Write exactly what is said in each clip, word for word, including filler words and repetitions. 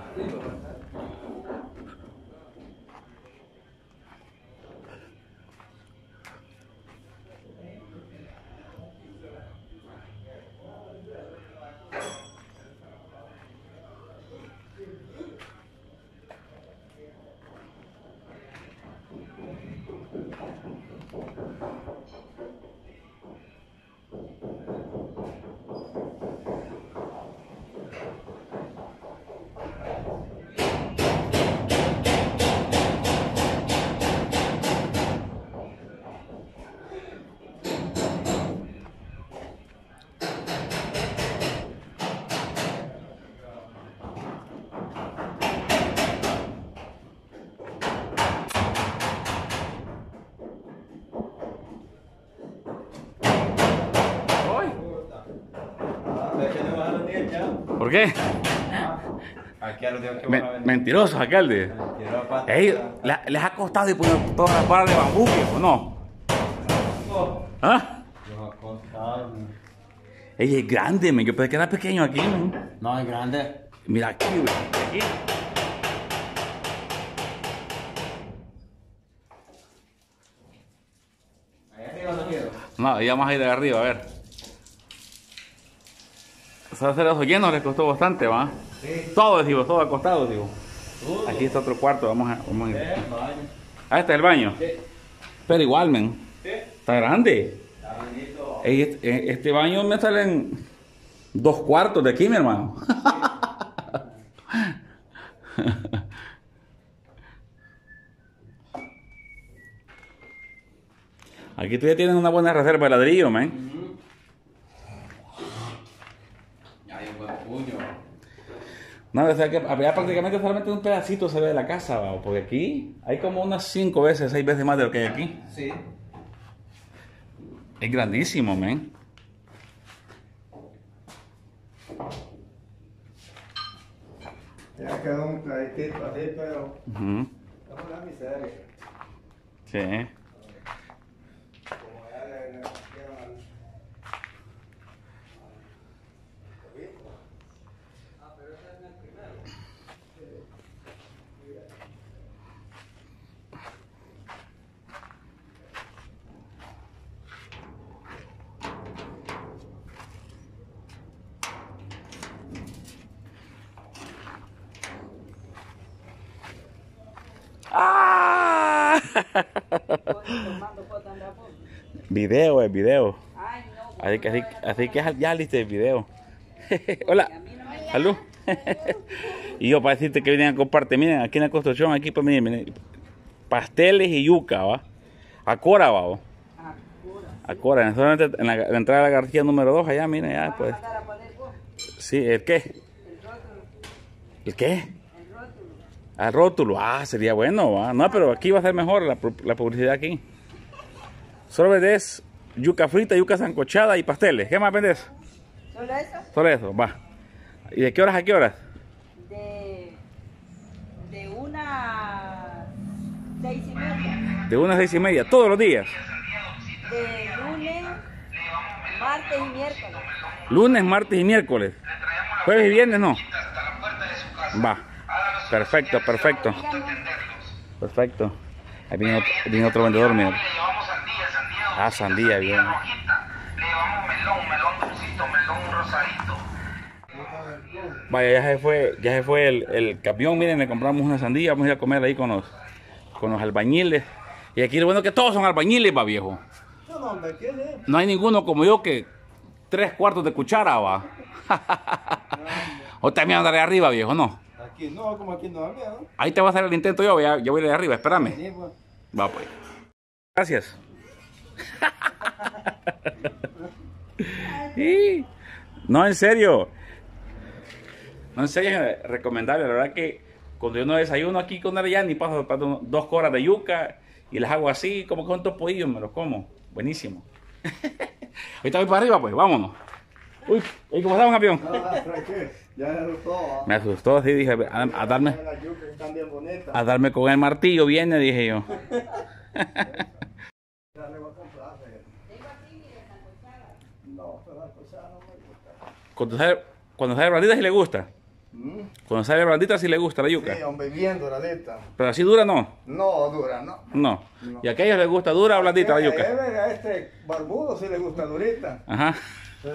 ¿Por qué? Aquí a los días que Me, van a venir. mentirosos, alcalde. Ey, ¿les, ¿Les ha costado y poner todas las varas de bambú, o no? ¿Ah? Los ha costado. Ey, es grande, me. Yo pensé que era pequeño aquí, man. No, es grande. Mira aquí, güey. Aquí. Allá arriba no quiero. No, ya más ahí de arriba, a ver. Esos ceros llenos les costó bastante, ¿va? Sí. Todo, digo, todo acostado, digo. Uh, Aquí está otro cuarto, vamos a, vamos a ir. eh, baño. Ah, este es el baño. Sí. Pero igual, men. Sí. Está grande. Está bonito. Ey, Este, este baño me salen dos cuartos de aquí, mi hermano. Aquí tú ya tienes una buena reserva de ladrillo, man. Ujú. Ya hay un buen puño. No, o sea que allá prácticamente solamente un pedacito se ve de la casa, ¿va? Porque aquí hay como unas cinco veces, seis veces más de lo que hay aquí. Sí. Es grandísimo, man. Ya quedó un clarito así, pero Ujú. es una miseria. Sí. Como ya le le metieron al obispo. Ah, pero ese es el primero. ¡Ah! Video, es video. Ay, no. Así que, así, así que ya listo el video. Hola. Salud. Y yo para decirte que vienen a compartir, miren, aquí en la construcción, aquí pues miren, miren, pasteles y yuca, ¿va? A Cora, ¿va? ¿va? A Cora, solamente en la, en la entrada de la garcía número dos, allá, miren, ya pues. Sí, ¿el qué? ¿El qué? El rótulo. Al rótulo, ah, sería bueno, ¿va? No, pero aquí va a ser mejor la, pu- la publicidad aquí. Solo vendes yuca frita, yuca sancochada y pasteles. ¿Qué más vendes? ¿Solo eso? Solo eso, va. ¿Y de qué horas a qué horas? De, de una seis y media. De una a seis y media, todos los días. De lunes, martes y miércoles. Lunes, martes y miércoles. Jueves y viernes no. Va. Perfecto, perfecto. Perfecto. Ahí viene otro, viene otro vendedor, mira. Ah, sandía, bien. Le llevamos melón, melón dulcito, melón rosadito. Vaya, ya se fue, ya se fue el, el camión, miren, le compramos una sandía, vamos a ir a comer ahí con los, con los albañiles. Y aquí lo bueno es que todos son albañiles, va, viejo. No, no, hombre, ¿qué es eso? No hay ninguno como yo que tres cuartos de cuchara, va. O también andaré arriba, viejo, no. Aquí no, como aquí no da miedo. Ahí te va a hacer el intento yo, ya, yo voy a ir de arriba, espérame. Vení, pues. Va, pues. Gracias. Sí. No, en serio. No, en serio, es recomendable. La verdad que cuando yo no desayuno aquí con él ya ni paso paso dos coras de yuca y las hago así, como con estos pollos, me los como. Buenísimo. Ahorita voy para arriba, pues, vámonos. Uy, ¿y cómo estamos, campeón? No, no, tranquilo. Ya se asustó, ¿ah? Me asustó, así dije, a, a darme, Las yucas están bien bonitas. a darme con el martillo, viene, dije yo. Ya le voy a comprar, eh. No, pero la cosa no me gusta. Cuando sale, cuando sale Brandita, si le gusta. Mm. Cuando sale blandita sí le gusta la yuca. Sí, hombre, bien doradita. Pero así dura no. No, dura, no. No. No. ¿Y a aquellos les gusta dura o blandita la Eh, yuca? eh, A este barbudo sí le gusta durita. Ajá. Sí.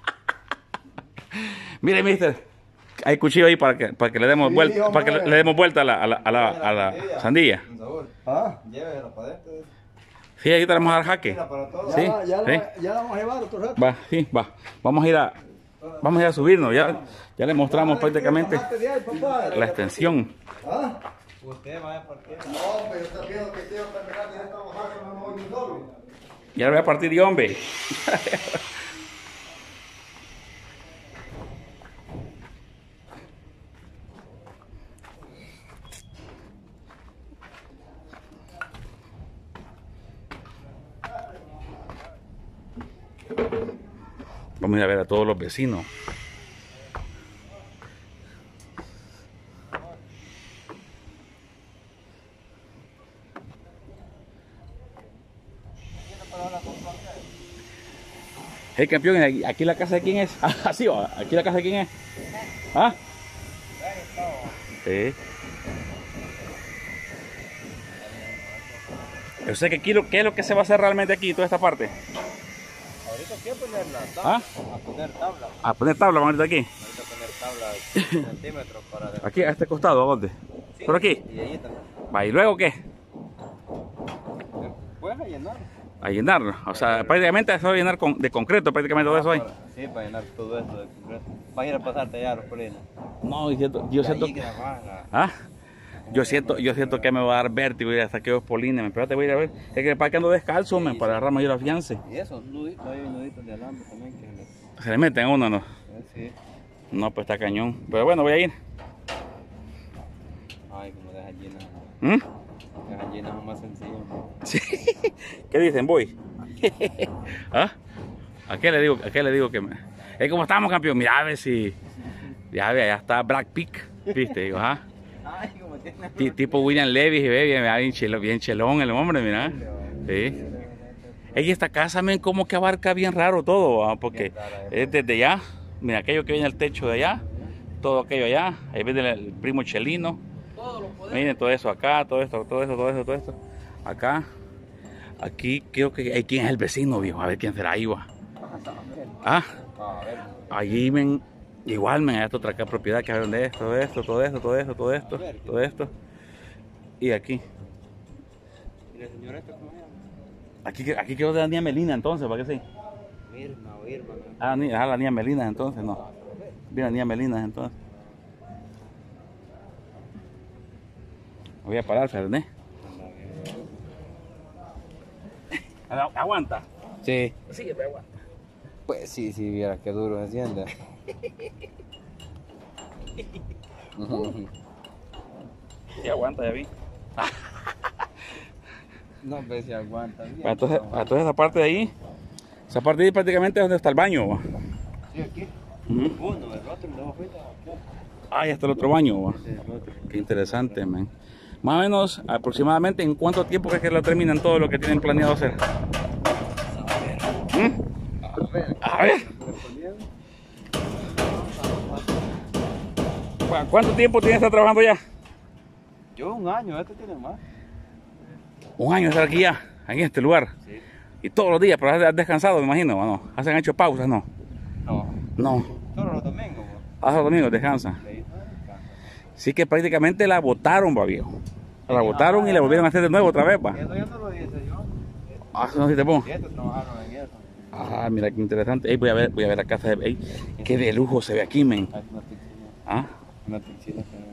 Mire, mister. Hay cuchillo ahí para que, para que le demos Sí, vuelta, para que hombre. le, le demos vuelta a la, a la, a la, a la sandía. Saúl, Ah, llévela para adentro. Sí, ahí te la vamos a dar jaque. Mira, para todos. Sí, ya, ya, sí. La, ya la vamos a llevar otro rato. Va, sí, va. Vamos a ir a, vamos a ir a subirnos. Ya, ya le mostramos Dale, prácticamente bájate de ahí, papá. la extensión. ¿Ah? Usted va a partir. No, pero está viendo que te va a terminar y ya estamos acá, no me voy ni solo. Ya lo voy a partir de hombre. Vamos a ir a ver a todos los vecinos. Hey, campeón, ¿aquí la casa de quién es? Ah, así va, ¿aquí la casa de quién es? ¿Ah? Sí. Yo sé que aquí, lo- ¿qué es lo que se va a hacer realmente aquí, toda esta parte? Ahorita quiero ponerla. ¿Ah? A poner tabla. A poner tabla, vamos a ir de aquí. Ahorita poner tabla centímetros para dejar. Aquí, a este costado, ¿a dónde? ¿Por aquí? Y ahí también. Va, ¿y luego qué? Puedes rellenar. A llenarlo. O sea, prácticamente se va a llenar con, de concreto, prácticamente todo eso ahí. Sí, para llenar todo esto de concreto. Vas a ir a pasarte allá, los polinos. No, yo siento, yo siento, Ahí grabarla. ¿ah? Yo siento, yo siento que me va a dar vértigo ir hasta aquellos polines. Espérate, voy a ir a ver. Es que para que ando descalzo, men, para agarrar mayor afiance. Y eso, nuditos, hay nuditos de alambre también que le... Se le meten a uno, ¿no? Eh, Sí. No, pues está cañón. Pero bueno, voy a ir. Ay, como de gallinas. ¿Mm? Las gallinas son más sencillas. ¿No? Sí. ¿Qué dicen, voy? ¿Ah? ¿A qué le digo? ¿A qué le digo que me... Es como estamos, campeón. Mira, a ver si... Ya ve, allá está Black Peak. ¿Viste? Digo, ajá. Ay, como tiene... Ti- Tipo William Levy, y ve, bien, bien, chelo- bien chelón el hombre, mira. Sí. Ey, esta casa, men, como que abarca bien raro todo, ¿va? Porque es desde allá, mira, aquello que viene al techo de allá, todo aquello allá, ahí viene el primo Chelino, miren todo eso acá, todo esto, todo eso, todo eso, todo esto, acá, aquí creo que hay quién es el vecino, viejo, a ver quién será ahí, va. Ah, A ver. allí, men, igual, men, hay otra acá propiedad que hay donde es, todo esto, todo esto, todo esto, todo esto, todo esto, y aquí. ¿Y la señora esta cómo se llama? Aquí, aquí quedó de la niña Melina entonces, ¿para qué sí? Irma o Irma, ¿no? Ah, ni- ah, la niña Melina entonces, no. Vi la niña Melina entonces. Voy a parar, Ferné. Aguanta. Sí. Sí, me aguanta. Pues sí, si viera qué duro se siente. Sí, aguanta, ya vi. No, pues si aguanta bien. Entonces, entonces esa parte de ahí, esa parte de ahí prácticamente es donde está el baño, va. Sí, aquí. Ujú. Uno, el otro, el de afuera. Ah, ya está el otro baño, va. Sí, el otro. Qué interesante, man. Más o menos, aproximadamente, ¿en cuánto tiempo crees que lo terminan todo lo que tienen planeado hacer? ¿Mm? A ver. A ver. ¿Cu- ¿Cuánto tiempo tienes que estar trabajando ya? Yo un año, este tiene más. Un año de estar aquí ya, aquí en este lugar. Sí. Y todos los días, pero has descansado, me imagino, ¿o no? ¿Hacen hecho pausas, no? No. No. Solo los domingos, pues. Hasta los domingos descansan. De ahí no descansa. Sí que prácticamente la botaron, va, viejo. La botaron y la volvieron a hacer de nuevo otra vez, va. Eso ya no lo hice yo. Ah, no, si te pongo. Y estos trabajaron en eso. Ah, mira qué interesante. Ey, voy a ver, voy a ver la casa de... Ey, qué de lujo se ve aquí, men. Hay una piscina. Ah. Una piscina que...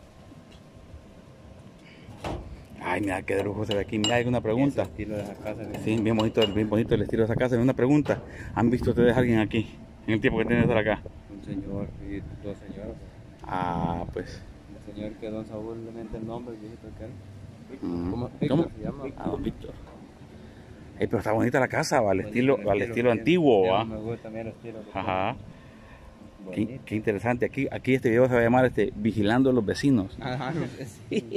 Ay, mira qué de lujo se ve aquí. Mira, hay una pregunta. Ese estilo de esa casa. ¿no? Sí, bien bonito, bien bonito el estilo de esa casa. Una pregunta. ¿Han visto ustedes a alguien aquí en el tiempo que tienen de estar acá? Un señor y dos señoras. Ah, pues. El señor que don Saúl le mente el nombre, el viejito aquel. Mm. ¿Cómo? ¿Cómo? Víctor se llama. Ah, don Víctor. Ey, pero está bonita la casa, va, al Bonito, estilo, el al estilo antiguo, sí, va. Me gusta también el estilo. Ajá. Qué, Bonito. qué interesante. Aquí, aquí este video se va a llamar este, Vigilando a los vecinos. Ajá, no sé si.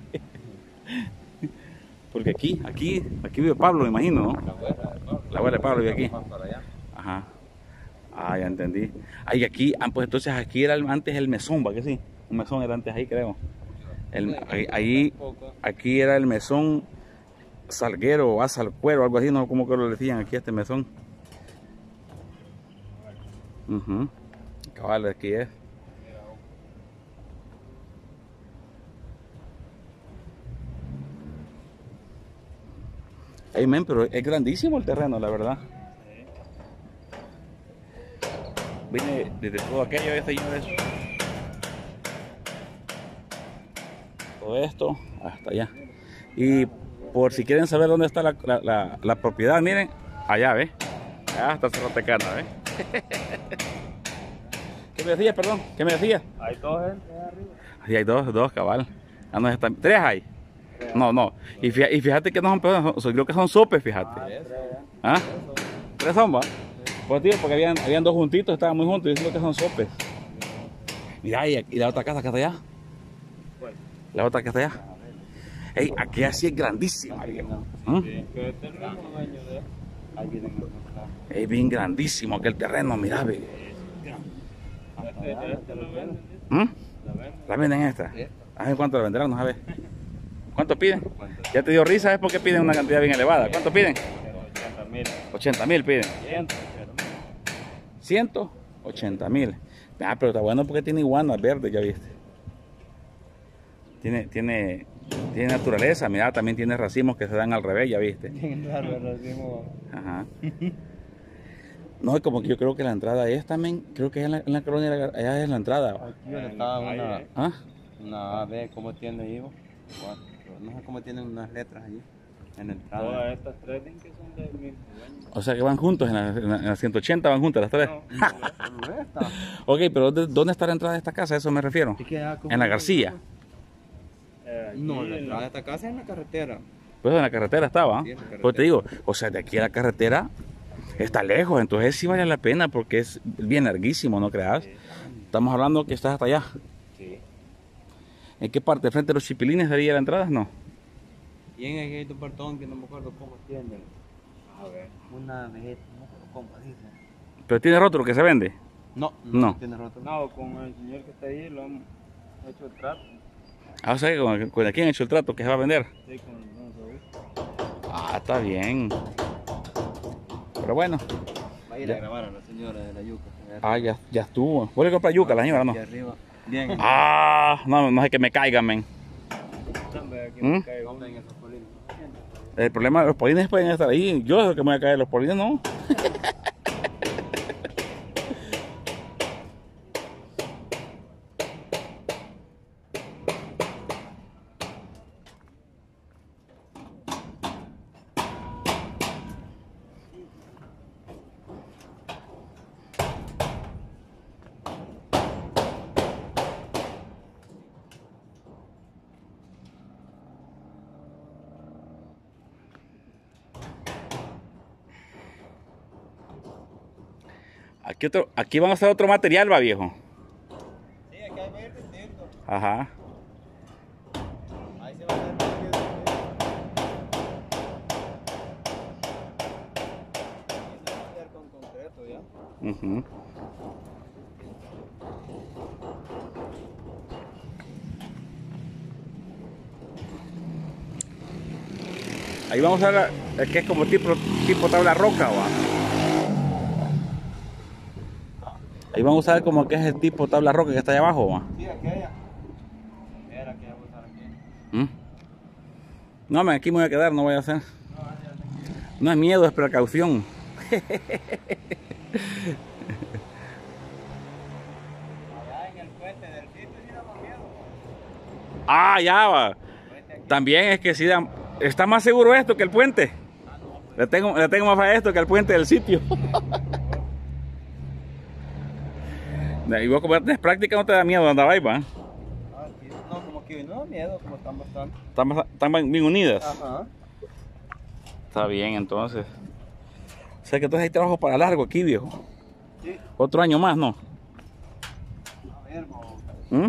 Porque aquí, aquí, aquí vive Pablo, me imagino, ¿no? La abuela de Pablo. La abuela de Pablo vive aquí. Más para allá. Ajá. Ah, ya entendí. Ay, aquí, ah, pues entonces aquí era el- antes el mesón, ¿va que sí? Un mesón era antes ahí, creo. El, ahí, ahí- aquí era el mesón Salguero, o Salcuero, algo así, no como que lo decían aquí a este mesón. Uh Cabal, aquí es. Ey, men, pero es grandísimo el terreno, la verdad. Vine desde todo aquello, señores. Todo esto hasta allá. Y por si quieren saber dónde está la, la, la, la propiedad, miren, allá, ¿ves? Allá está Cerro Tecana, ¿ves? ¿Qué me decías, perdón? ¿Qué me decías? Hay dos gente allá arriba. Sí, hay dos, dos, cabal. Ah, no, están, tres hay. No, no. Y fíjate, y fíjate que no son peones, son- creo que son sopes, fíjate. ¿Ah? ¿Tres son, va? Pues tío, porque habían, habían dos juntitos, estaban muy juntos, y diciendo que son sopes. Mira, y, y la otra casa que está allá. La otra que está allá. Ey, aquí así es grandísima, viejo. ¿Mm? Sí, que este es el mismo dueño de ahí vienen a mostrar. Es bien grandísimo aquel terreno, mira, ve. Este, este lo venden. ¿Mm? La venden. ¿La venden esta? Sí. A ver cuánto la venderán, no sabes. ¿Cuánto piden? Ya te dio risa, es porque piden una cantidad bien elevada. ¿Cuánto piden? ochenta mil. ochenta mil piden. ciento. ciento ochenta mil. Ah, pero está bueno porque tiene iguanas verdes, ya viste. Tiene, tiene, tiene naturaleza, mira, también tiene racimos que se dan al revés, ya viste. Bien raro el racimo. Ajá. No, como que yo creo que la entrada es también, creo que es en la, en la colonia, allá es la entrada. Aquí donde estaba una, ¿Ah? una A B, ¿cómo tiene ahí? Cuatro. No sé cómo tienen unas letras allí. En la entrada. Todas estas tres dicen que son del mismo dueño. O sea que van juntos, en la, en la- en la ciento ochenta van juntas las tres. Solo esta. Ok, pero ¿dónde, dónde está la entrada de esta casa? A eso me refiero. ¿Y queda como- En la García. Eh, aquí No, la en entrada de esta casa es en la carretera. Pues en la carretera estaba. Sí, en la carretera. Pues te digo, o sea, de aquí a la carretera está lejos, entonces sí vale la pena porque es bien larguísimo, ¿no creas? Estamos hablando que estás hasta allá. Sí. ¿En qué parte? ¿Frente a los chipilines sería la entrada? No. Y en el otro portón que no me acuerdo cómo tiene. A ver. Una vez, no me acuerdo cómo dice. ¿Pero tiene rótulo que se vende? No, No. tiene roto. No, con el señor que está ahí lo han hecho el trato. Ah, o sea, que con, con quién ha hecho el trato que se va a vender. Sí, con don Saúl. Ah, está bien. Pero bueno, Va a ir Ya. a grabar a la señora de la yuca. ah, ya, ya estuvo. ¿Voy a comprar yuca la señora, no? Aquí arriba. Bien. Ah, no, no sé que me caigan, men. Dame aquí ¿Mm? me caigo. ¿Dónde en esos polinos? El problema de los polines pueden estar ahí. Yo soy el que me voy a caer, los polines no. Aquí, otro, aquí van a usar otro material, va, viejo. Sí, aquí hay verde distinto. Ajá. Ahí se va a hacer verde. Aquí se va a hacer con concreto ya. Ujú. Ahí vamos a ver el que es como tipo, tipo tabla roca, va. Ahí vamos a usar como que es el tipo tabla roca que está allá abajo, va. Sí, aquella. Era que ya voy a usar aquí. ¿Mm? No, me aquí me voy a quedar, no voy a hacer. No es miedo, es precaución. Allá en el puente del sitio sí daba miedo. Ah, ya va. También es que si da, está más seguro esto que el puente. Le tengo, le tengo más a esto que al puente del sitio. Y vos como tenés práctica no te da miedo andar ahí, va. Ah, aquí, no, como que no da miedo, como están bastante. Están, bast- están bien unidas. Ajá. Está bien, entonces. O sea que entonces hay trabajo para largo aquí, viejo. Sí. Otro año más, ¿no? A ver, mo. ¿Mm?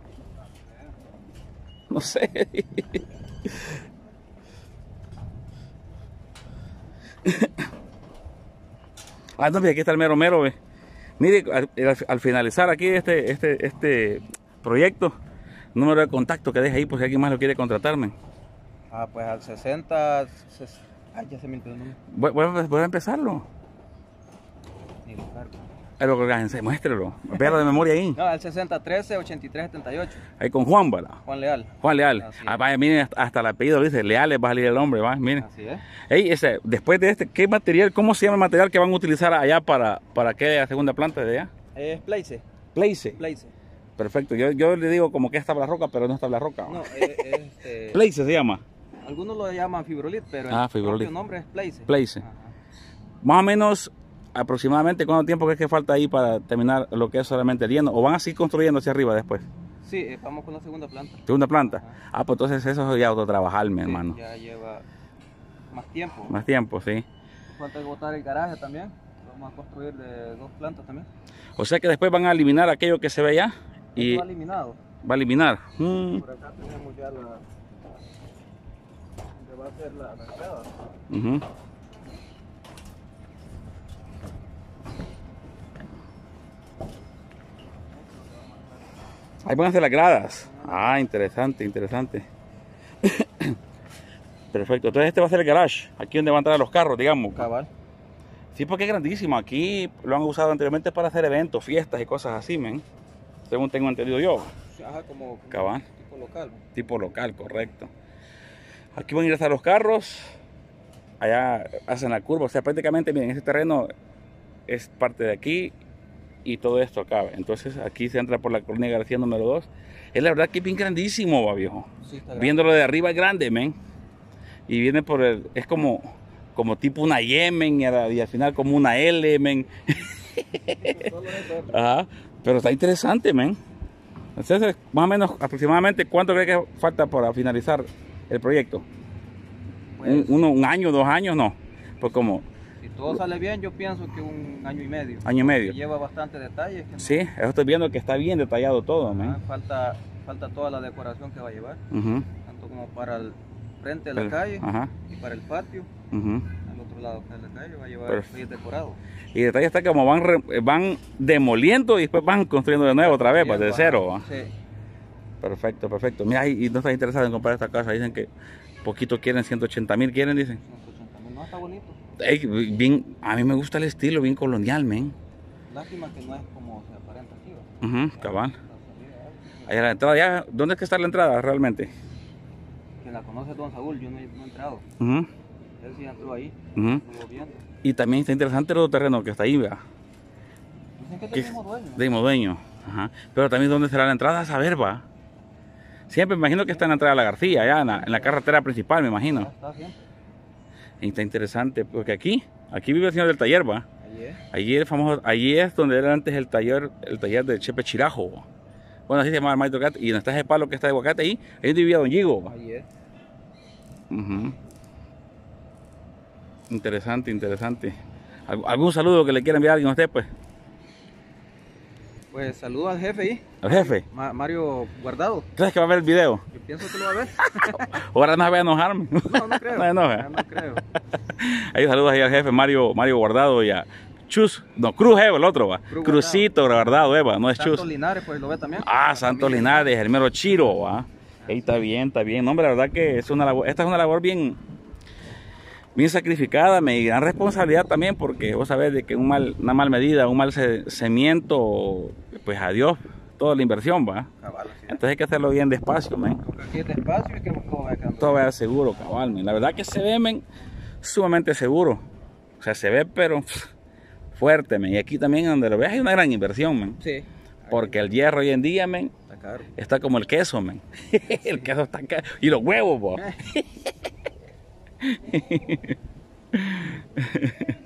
No sé. Ah, no, mira, aquí está el mero mero, ve. Mire, al, al- al finalizar aquí este, este, este proyecto, número de contacto que deje ahí por si alguien más lo quiere contratarme. Ah, pues al sesenta... ses- Ay, ya se me olvidó el número. Voy, voy a- voy a empezarlo. Ni lo cargo. Pero orgánice, muéstrelo. Véalo de memoria ahí. No, al sesenta trece ochenta y tres setenta y ocho. Ahí con Juan, ¿verdad? Juan Leal. Juan Leal. Así es. Ah, vaya, miren, hasta, hasta el apellido dice Leales, va a salir el hombre, va, miren. Así es. Ey, ese, después de este, ¿qué material, cómo se llama el material que van a utilizar allá para, para que la segunda planta de allá? Es Place. Place. Place. Perfecto. Yo, yo le digo como que es tabla roca, pero no es tabla roca. No, es, es, este, Place se llama. algunos lo llaman fibrolit, pero Ah, el fibrolit. propio nombre es Place. Place. Ajá. Más o menos, aproximadamente, ¿cuánto tiempo crees que falta ahí para terminar lo que es solamente el lleno? ¿O van a seguir construyendo hacia arriba después? Sí, eh, vamos con la segunda planta. Segunda planta. Ajá. Ah, pues entonces eso es ya otro trabajar, mi Sí, hermano. ya lleva más tiempo. Más tiempo, sí. Falta botar el garaje también. Vamos a construir de dos plantas también. O sea que después van a eliminar aquello que se ve allá y Esto va eliminado. va a eliminar. Mm, Por acá tenemos ya la... donde va a ser la, la entrada. ujú. Ahí van a hacer las gradas. Ah, interesante, interesante. Perfecto. Entonces este va a ser el garage. Aquí donde van a entrar los carros, digamos. Cabal. Sí, porque es grandísimo. Aquí lo han usado anteriormente para hacer eventos, fiestas y cosas así, men. Según tengo entendido yo. Ajá, como, como Cabal. tipo local. Tipo local, correcto. Aquí van a ir hasta los carros. Allá hacen la curva. O sea, prácticamente, miren, ese terreno es parte de aquí y todo esto acá. Entonces aquí se entra por la colonia García número dos. Es la verdad que es bien grandísimo, va, viejo. Sí, está grande. Viéndolo de arriba es grande, men. Y viene por el... Es como, como tipo una Y, men, y, a la- y al final como una L, men. Solo eso. Ajá. Pero está interesante, men. Entonces, más o menos, aproximadamente, ¿cuánto cree que falta para finalizar el proyecto? Pues, Un, uno, un año, dos años, no. Pues como si todo sale bien, yo pienso que un año y medio. año y medio. Lleva bastante detalles. que no- Sí, eso estoy viendo que está bien detallado todo, Ajá, men. falta, falta toda la decoración que va a llevar. Ujú. Tanto como para el frente de la El- calle Ajá. y para el patio. Ujú. Al otro lado de la calle va a llevar Perfecto. bien decorado. Y el detalle está como van, re- van demoliendo y después van construyendo de nuevo otra vez, pues, de Bien, cero. ajá. ¿va? Sí. Perfecto, perfecto. Mira, y, y no estás interesado en comprar esta casa. Dicen que poquito quieren, ciento ochenta mil quieren, dicen. ciento ochenta mil. No, está bonito. Ey, bien, a mí me gusta el estilo, bien colonial, men. Lástima que no es como se aparenta aquí. ¿va? Ujú, cabal. La salida, ¿eh? Ahí a la entrada, ya, ¿dónde es que está la entrada realmente? Quien la conoce es Don Saúl, yo no he, no he entrado. Ujú, Él sí entró ahí, ujú. estuvo viendo. Y también está interesante el otro terreno que está ahí, vea. Dicen que es Que del es mismo dueño. de mismo dueño. Ajá. Pero también dónde será la entrada, a saber, va. Siempre me imagino que está en la entrada de la García, allá en la, en la carretera principal, me Ya imagino. está siempre. Y está interesante, porque aquí, aquí vive el señor del taller, va. Allí es. Allí el famoso, allí es donde era antes el taller, el taller de Chepe Chirajo. Va. Bueno, así se llamaba el maestro Aguacate. Y donde está ese palo que está de aguacate ahí, ahí donde vivía Don Gigo. Va. Allí es. Ujú. Interesante, interesante. ¿Alg- ¿Algún saludo que le quiera enviar a alguien a usted, pues? Pues saludo al jefe ahí, Al jefe. Ma- Mario Guardado. ¿Crees que va a ver el video? Yo pienso que lo va a ver. Ahora no se va a enojarme. No, no creo. No se enoja. No, no creo. Ahí saludos ahí al jefe Mario, Mario Guardado y a Chus, no, Cruz Eva, el otro va. Cruz Crucito Guardado, Eva, no es Santos Chus. Linares, pues lo ve también. Ah, Santos Linares, el mero Chiro, va. Ahí está bien, está bien. No, hombre, la verdad que es una labor, esta es una labor bien, bien sacrificada, me gran responsabilidad también, porque vos sabés de que un mal, una mal medida, un mal se- cimiento, pues adiós, toda la inversión, va. Cabal, así es. Entonces hay que hacerlo bien despacio, men. Porque aquí es despacio y que todo va quedando. Todo vaya seguro, cabal, men. La verdad que se ve, men, sumamente seguro. O sea, se ve, pero pff, fuerte, men. Y aquí también donde lo ves hay una gran inversión, men. Sí. Porque el hierro hoy en día, men, Está caro. está como el queso, men. El queso está caro. Y los huevos, bo.